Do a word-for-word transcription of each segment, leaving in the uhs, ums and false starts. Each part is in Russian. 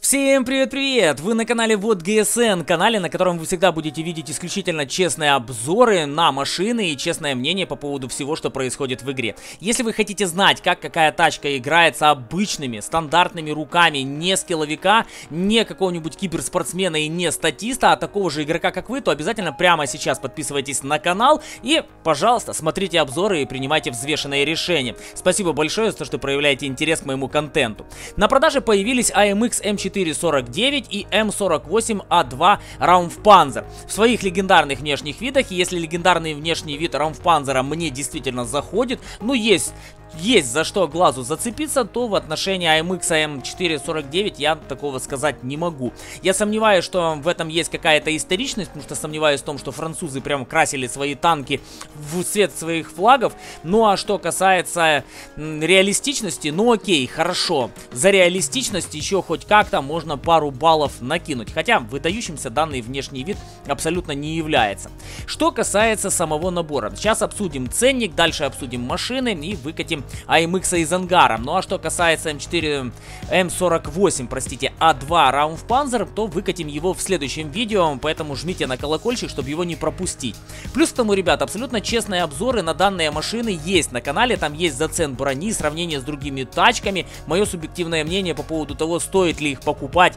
Всем привет-привет! Вы на канале Вот ГСН, канале, на котором вы всегда будете видеть исключительно честные обзоры на машины и честное мнение по поводу всего, что происходит в игре. Если вы хотите знать, как какая тачка играется обычными, стандартными руками, не скилловика, не какого-нибудь киберспортсмена и не статиста, а такого же игрока, как вы, то обязательно прямо сейчас подписывайтесь на канал и, пожалуйста, смотрите обзоры и принимайте взвешенные решения. Спасибо большое за то, что проявляете интерес к моему контенту. На продаже появились эй эм икс эм четыре сорок девять и эм сорок восемь а два Raumpanzer в своих легендарных внешних видах. И если легендарный внешний вид Raumpanzer мне действительно заходит, ну есть... Есть за что глазу зацепиться, то в отношении эй эм икс эм четыре сорок девять я такого сказать не могу. Я сомневаюсь, что в этом есть какая-то историчность, потому что сомневаюсь в том, что французы прям красили свои танки в цвет своих флагов. Ну а что касается м, реалистичности, ну окей, хорошо. За реалистичность еще хоть как-то можно пару баллов накинуть. Хотя выдающимся данный внешний вид абсолютно не является. Что касается самого набора, сейчас обсудим ценник, дальше обсудим машины и выкатим эй эм икс из ангара. Ну а что касается эм четыре эм сорок восемь, простите, а два Raumpanzer, то выкатим его в следующем видео, поэтому жмите на колокольчик, чтобы его не пропустить. Плюс к тому, ребят, абсолютно честные обзоры на данные машины есть на канале, там есть зацен брони, сравнение с другими тачками, мое субъективное мнение по поводу того, стоит ли их покупать,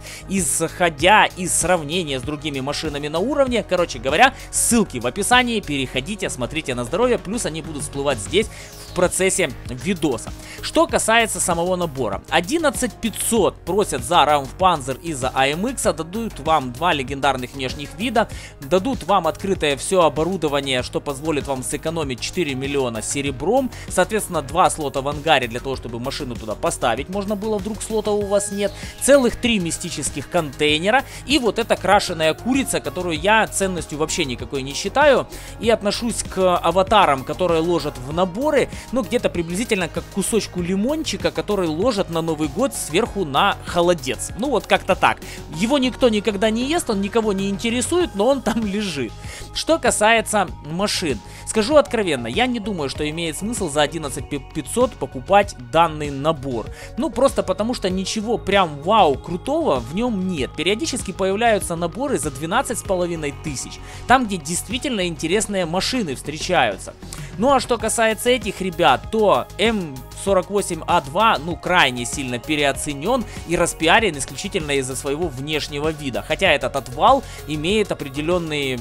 исходя из сравнения с другими машинами на уровне. Короче говоря, ссылки в описании, переходите, смотрите на здоровье, плюс они будут всплывать здесь в процессе видоса. Что касается самого набора, одиннадцать тысяч пятьсот просят за Raumpanzer и за эй эм икс, дадут вам два легендарных внешних вида, дадут вам открытое все оборудование, что позволит вам сэкономить четыре миллиона серебром, соответственно два слота в ангаре для того, чтобы машину туда поставить можно было, вдруг слота у вас нет, целых три мистических контейнера и вот эта крашеная курица, которую я ценностью вообще никакой не считаю и отношусь к аватарам, которые ложат в наборы, ну где-то приблизительно как кусочку лимончика, который ложат на Новый год сверху на холодец. Ну вот как-то так. Его никто никогда не ест, он никого не интересует, но он там лежит. Что касается машин, скажу откровенно, я не думаю, что имеет смысл за одиннадцать тысяч пятьсот покупать данный набор. Ну просто потому, что ничего прям вау крутого в нем нет. Периодически появляются наборы за двенадцать с половиной тысяч, там где действительно интересные машины встречаются. Ну а что касается этих ребят, то эм сорок восемь а два ну крайне сильно переоценен и распиарен исключительно из-за своего внешнего вида. Хотя этот отвал имеет определенный,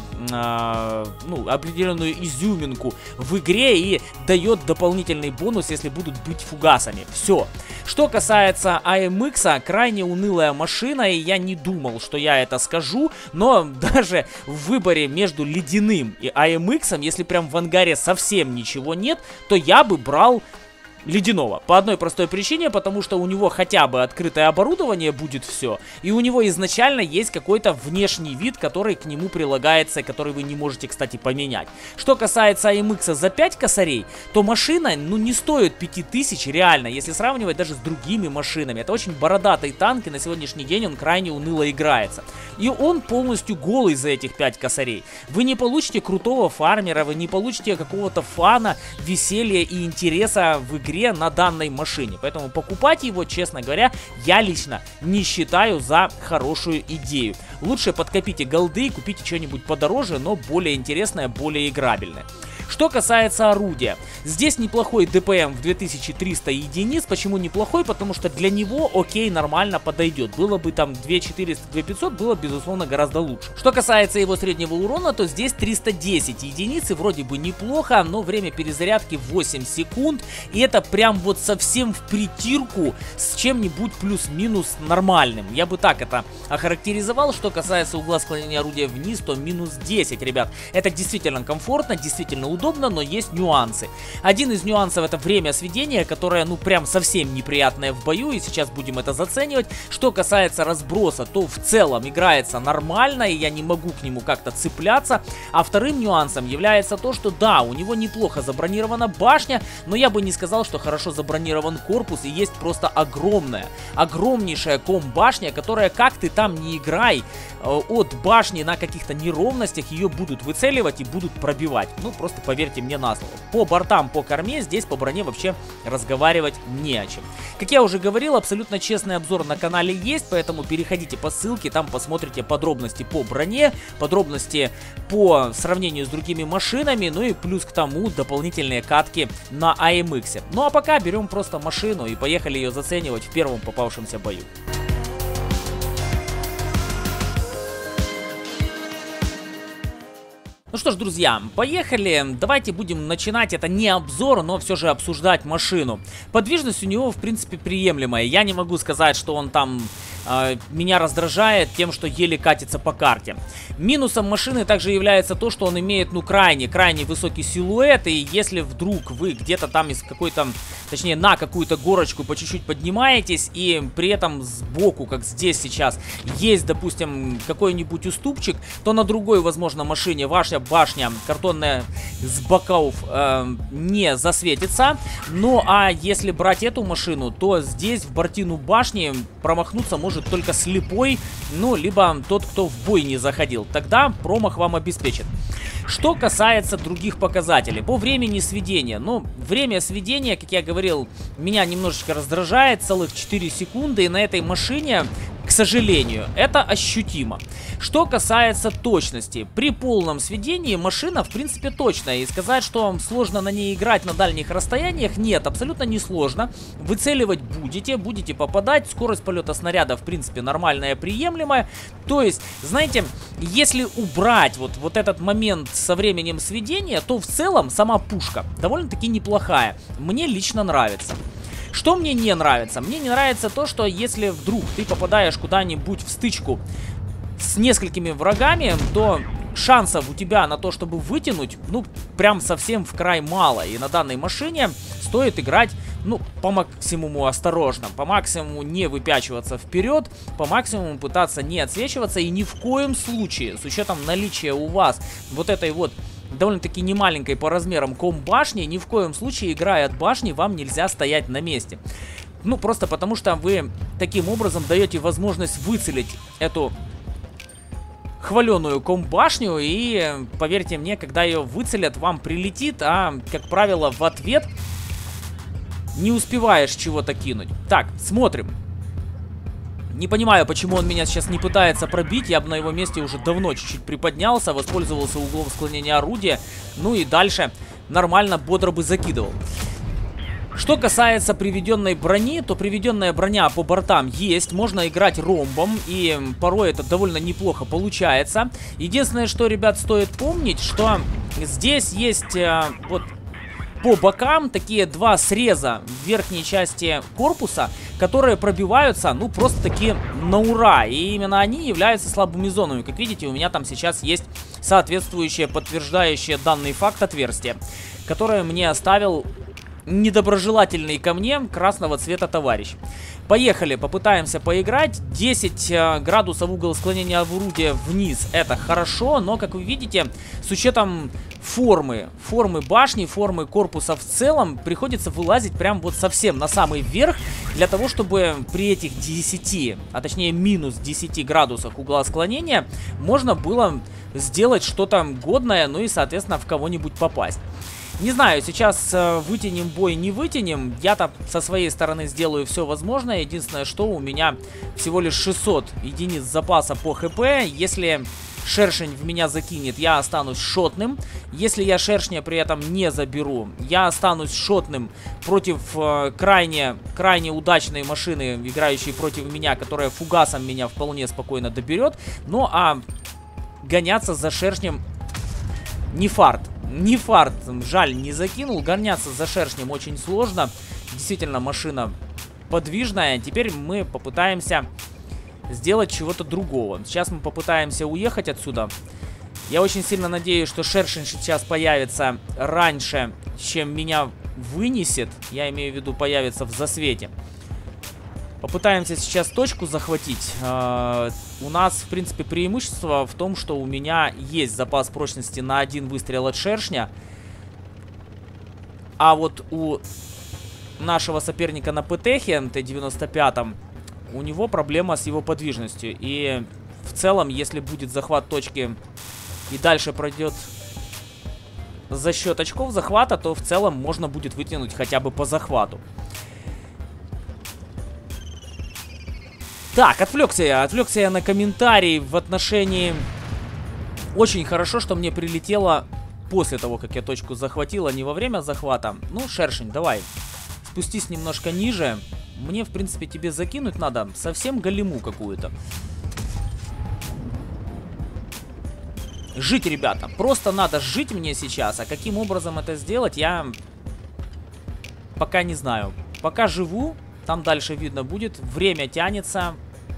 э, ну, определенную изюминку в игре и дает дополнительный бонус, если будут быть фугасами. Все. Что касается эй эм икс, крайне унылая машина, и я не думал, что я это скажу, но даже в выборе между ледяным и эй эм икс, если прям в ангаре совсем ничего нет, то я бы брал ледяного. По одной простой причине, потому что у него хотя бы открытое оборудование будет все, и у него изначально есть какой-то внешний вид, который к нему прилагается, который вы не можете, кстати, поменять. Что касается эй эм икс за пять косарей, то машина, ну, не стоит пяти тысяч реально, если сравнивать даже с другими машинами. Это очень бородатый танк, и на сегодняшний день он крайне уныло играется. И он полностью голый за этих пять косарей. Вы не получите крутого фармера, вы не получите какого-то фана, веселья и интереса в игре на данной машине. Поэтому покупать его, честно говоря, я лично не считаю за хорошую идею. Лучше подкопите голды и купите что-нибудь подороже, но более интересное, более играбельное. Что касается орудия, здесь неплохой дэ пэ эм в две тысячи триста единиц. Почему неплохой? Потому что для него окей, нормально подойдет. Было бы там две тысячи четыреста — две тысячи пятьсот, было безусловно гораздо лучше. Что касается его среднего урона, то здесь триста десять единиц, и вроде бы неплохо, но время перезарядки восемь секунд, и это прям вот совсем в притирку с чем-нибудь плюс-минус нормальным. Я бы так это охарактеризовал. Что касается угла склонения орудия вниз, то минус десять, ребят. Это действительно комфортно, действительно удобно. Удобно, но есть нюансы. Один из нюансов — это время сведения, которое, ну, прям совсем неприятное в бою, и сейчас будем это заценивать. Что касается разброса, то в целом играется нормально, и я не могу к нему как-то цепляться. А вторым нюансом является то, что да, у него неплохо забронирована башня, но я бы не сказал, что хорошо забронирован корпус, и есть просто огромная, огромнейшая ком-башня, которая, как ты там не играй, от башни на каких-то неровностях ее будут выцеливать и будут пробивать. Ну, просто поверьте мне на слово. По бортам, по корме здесь по броне вообще разговаривать не о чем. Как я уже говорил, абсолютно честный обзор на канале есть, поэтому переходите по ссылке, там посмотрите подробности по броне, подробности по сравнению с другими машинами, ну и плюс к тому дополнительные катки на а эм икс. Ну а пока берем просто машину и поехали ее заценивать в первом попавшемся бою. Ну что ж, друзья, поехали. Давайте будем начинать. Это не обзор, но все же обсуждать машину. Подвижность у него, в принципе, приемлемая. Я не могу сказать, что он там э, меня раздражает тем, что еле катится по карте. Минусом машины также является то, что он имеет, ну, крайне, крайне высокий силуэт. И если вдруг вы где-то там из какой-то, точнее, на какую-то горочку по чуть-чуть поднимаетесь, и при этом сбоку, как здесь сейчас, есть, допустим, какой-нибудь уступчик, то на другой, возможно, машине ваша башня картонная с боков э, не засветится. Ну а если брать эту машину, то здесь в бортину башни промахнуться может только слепой, ну либо тот, кто в бой не заходил. Тогда промах вам обеспечит. Что касается других показателей, по времени сведения, ну, время сведения, как я говорил, меня немножечко раздражает, целых четыре секунды, и на этой машине, к сожалению, это ощутимо. Что касается точности, при полном сведении машина, в принципе, точная, и сказать, что сложно на ней играть на дальних расстояниях, нет, абсолютно не сложно. Выцеливать будете, будете попадать, скорость полета снаряда, в принципе, нормальная, приемлемая. То есть, знаете, если убрать вот, вот этот момент со временем сведения, то в целом сама пушка довольно-таки неплохая. Мне лично нравится. Что мне не нравится? Мне не нравится то, что если вдруг ты попадаешь куда-нибудь в стычку с несколькими врагами, то шансов у тебя на то, чтобы вытянуть, ну, прям совсем в край мало. И на данной машине стоит играть, ну, по максимуму осторожно, по максимуму не выпячиваться вперед, по максимуму пытаться не отсвечиваться и ни в коем случае, с учетом наличия у вас вот этой вот довольно-таки немаленькой по размерам ком-башни, ни в коем случае, играя от башни, вам нельзя стоять на месте. Ну, просто потому что вы таким образом даете возможность выцелить эту хваленую ком-башню, и, поверьте мне, когда ее выцелят, вам прилетит, а, как правило, в ответ не успеваешь чего-то кинуть. Так, смотрим. Не понимаю, почему он меня сейчас не пытается пробить. Я бы на его месте уже давно чуть-чуть приподнялся, воспользовался углом склонения орудия. Ну и дальше нормально, бодро бы закидывал. Что касается приведенной брони, то приведенная броня по бортам есть. Можно играть ромбом, и порой это довольно неплохо получается. Единственное, что, ребят, стоит помнить, что здесь есть э, вот по бокам такие два среза в верхней части корпуса, которые пробиваются, ну, просто-таки на ура. И именно они являются слабыми зонами. Как видите, у меня там сейчас есть соответствующее, подтверждающее данный факт отверстие, которое мне оставил недоброжелательный ко мне красного цвета товарищ. Поехали, попытаемся поиграть. десять э, градусов угол склонения орудия вниз, это хорошо, но, как вы видите, с учетом формы, формы башни, формы корпуса в целом, приходится вылазить прям вот совсем на самый верх, для того, чтобы при этих десяти, а точнее минус десяти градусах угла склонения, можно было сделать что-то годное, ну и, соответственно, в кого-нибудь попасть. Не знаю, сейчас э, вытянем бой, не вытянем. Я-то со своей стороны сделаю все возможное. Единственное, что у меня всего лишь шестьсот единиц запаса по хп. Если шершень в меня закинет, я останусь шотным. Если я шершня при этом не заберу, я останусь шотным против э, крайне, крайне удачной машины, играющей против меня, которая фугасом меня вполне спокойно доберет. Ну а гоняться за шершнем не фарт. Не фарт, жаль, не закинул. Гоняться за шершнем очень сложно. Действительно, машина подвижная. Теперь мы попытаемся сделать чего-то другого. Сейчас мы попытаемся уехать отсюда. Я очень сильно надеюсь, что шершень сейчас появится раньше, чем меня вынесет. Я имею в виду, появится в засвете. Попытаемся сейчас точку захватить. Uh, у нас, в принципе, преимущество в том, что у меня есть запас прочности на один выстрел от шершня. А вот у нашего соперника на ПТХе, Т девяносто пять, у него проблема с его подвижностью. И в целом, если будет захват точки и дальше пройдет за счет очков захвата, то в целом можно будет вытянуть хотя бы по захвату. Так, отвлекся я, отвлекся я на комментарий в отношении... Очень хорошо, что мне прилетело после того, как я точку захватил, а не во время захвата. Ну, Шершень, давай, спустись немножко ниже. Мне, в принципе, тебе закинуть надо совсем голему какую-то. Жить, ребята, просто надо жить мне сейчас. А каким образом это сделать, я пока не знаю. Пока живу, там дальше видно будет. Время тянется.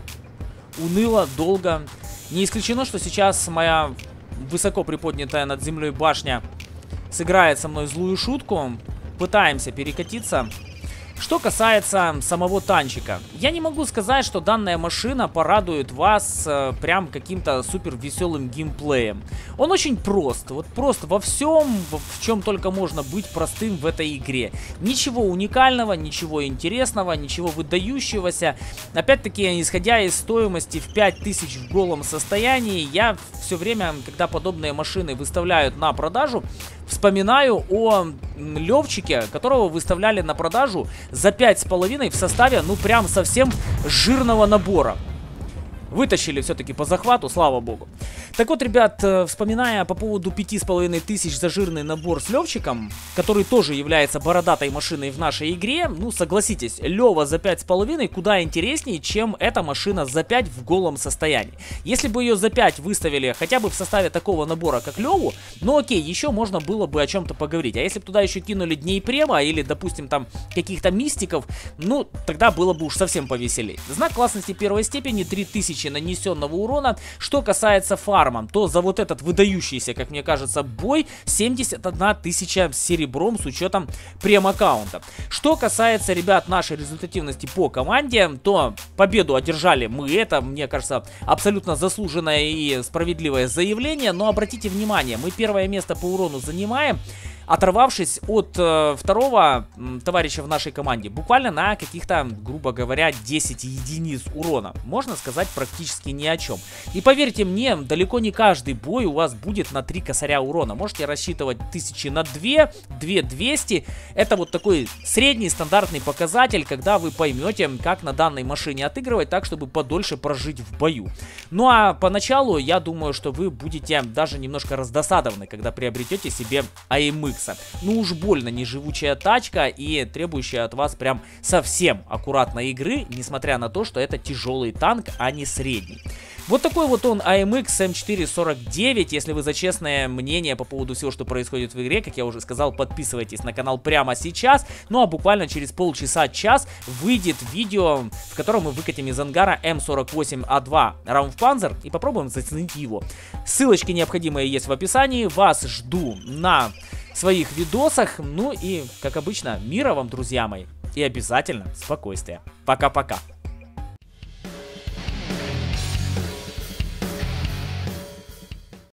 Уныло, долго. Не исключено, что сейчас моя высоко приподнятая над землей башня сыграет со мной злую шутку. Пытаемся перекатиться. Что касается самого танчика, я не могу сказать, что данная машина порадует вас э, прям каким-то супер веселым геймплеем. Он очень прост, вот просто во всем, в чем только можно быть простым в этой игре. Ничего уникального, ничего интересного, ничего выдающегося. Опять-таки, исходя из стоимости в пять тысяч в голом состоянии, я все время, когда подобные машины выставляют на продажу, вспоминаю о Левчике, которого выставляли на продажу за пять с половиной в составе, ну прям совсем жирного набора. Вытащили все-таки по захвату, слава богу. Так вот, ребят, вспоминая по поводу пяти с половиной тысяч за жирный набор с Левчиком, который тоже является бородатой машиной в нашей игре, ну, согласитесь, Лева за пять с половиной куда интереснее, чем эта машина за пять в голом состоянии. Если бы ее за пять выставили хотя бы в составе такого набора, как Леву, ну окей, еще можно было бы о чем-то поговорить. А если бы туда еще кинули Дней Према или, допустим, там каких-то мистиков, ну, тогда было бы уж совсем повеселей. Знак классности первой степени, три тысячи нанесенного урона. Что касается фарма, то за вот этот выдающийся, как мне кажется, бой семьдесят одна тысяча серебром с учетом прем-аккаунта. Что касается, ребят, нашей результативности по команде, то победу одержали мы. Это, мне кажется, абсолютно заслуженное и справедливое заявление. Но обратите внимание, мы первое место по урону занимаем, оторвавшись от э, второго м, товарища в нашей команде буквально на каких-то, грубо говоря, десять единиц урона. Можно сказать, практически ни о чем. И поверьте мне, далеко не каждый бой у вас будет на три косаря урона. Можете рассчитывать тысячи на две, две двести. Это вот такой средний стандартный показатель, когда вы поймете, как на данной машине отыгрывать так, чтобы подольше прожить в бою. Ну а поначалу, я думаю, что вы будете даже немножко раздосадованы, когда приобретете себе эй эм икс. Ну уж больно неживучая тачка и требующая от вас прям совсем аккуратной игры, несмотря на то, что это тяжелый танк, а не средний. Вот такой вот он эй эм икс эм четыре сорок девять. Если вы за честное мнение по поводу всего, что происходит в игре, как я уже сказал, подписывайтесь на канал прямо сейчас. Ну а буквально через полчаса-час выйдет видео, в котором мы выкатим из ангара эм сорок восемь а два Раумфпанзер и попробуем заценить его. Ссылочки необходимые есть в описании. Вас жду на своих видосах. Ну и, как обычно, мира вам, друзья мои. И обязательно спокойствия. Пока-пока.